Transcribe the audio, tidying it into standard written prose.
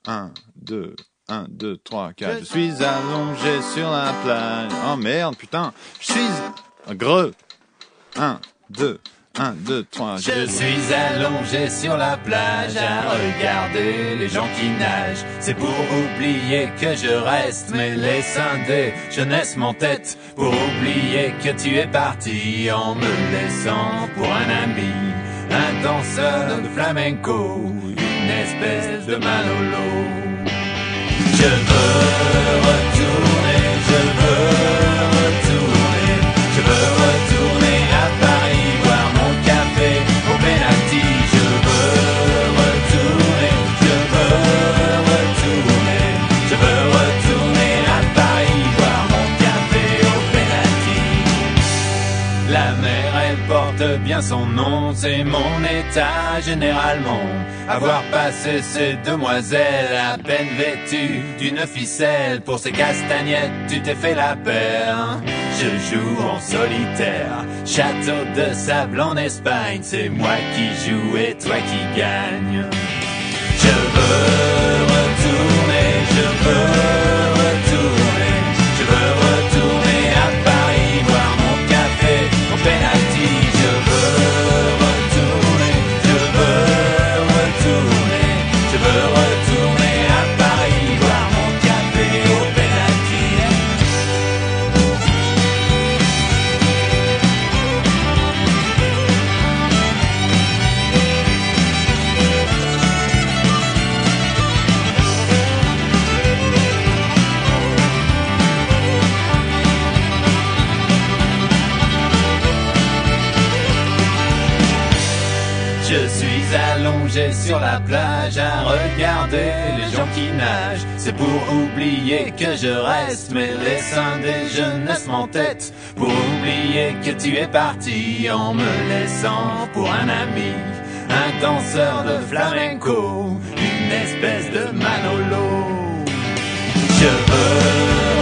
1, 2, 1, 2, 3, 4. Je suis allongé sur la plage. Oh merde, putain. Je suis greux. 1, 2, 1, 2, 3. Je suis allongé sur la plage à regarder les gens qui nagent. C'est pour oublier que je reste, mais les scindés, jeunesse m'entête. Pour oublier que tu es parti en me laissant pour un ami. Un danseur de flamenco, une espèce de Manolo. Je veux retourner, je veux retourner, je veux retourner à Paris, boire mon café au penalty. Je veux retourner, je veux retourner, je veux retourner à Paris, boire mon café au penalty. La mer, elle porte bien son nom, c'est mon état généralement. Avoir passé ces demoiselles à peine vêtues d'une ficelle. Pour ces castagnettes, tu t'es fait la paire. Je joue en solitaire, château de sable en Espagne. C'est moi qui joue et toi qui gagne. Je veux retourner, je veux retourner, je veux retourner à Paris, boire mon café au penalty. Je veux retourner, je veux retourner, je veux retourner à Paris, boire mon café au penalty. Je suis allongé sur la plage à regarder les gens qui nagent. C'est pour oublier que je reste, mais les scindés jeunesse m'entête. Pour oublier que tu es parti en me laissant pour un ami. Un danseur de flamenco, une espèce de Manolo. Je veux